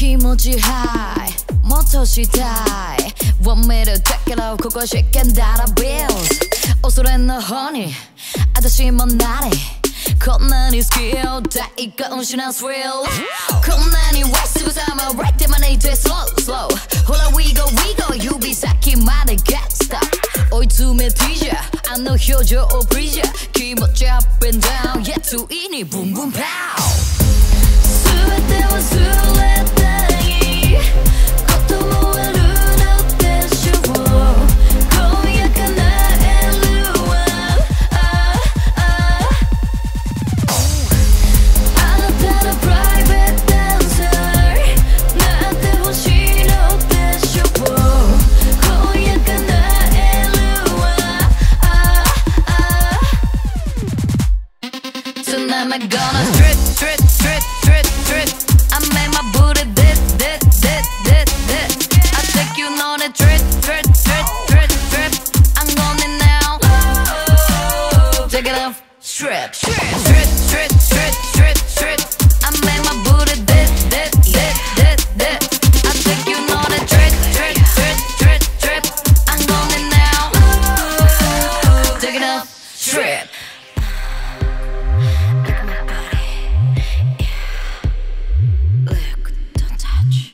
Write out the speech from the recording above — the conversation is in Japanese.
気持ちハイもっとしたい Want me to take it out ここ試験だら Bills 恐れの方に私もなりこんなに好きよ大感しなスリルこんなにはすぐさま Right 手招いて Slow ほら We go 指先まで Get stuck 追い詰めてじゃあの表情をプリジャー気持ち Up and down Yeah ついに Boom Boom Pow 全て忘れたいこともあるのでしょう今夜叶えるわあなたのプライベートダンサーなってほしいのでしょう今夜叶えるわTonight I'm gonna strip I make my booty dip I take you on a trip I'm on it now Take it off strip I make my booty dip I take you on a trip I'm on it now Take it off strip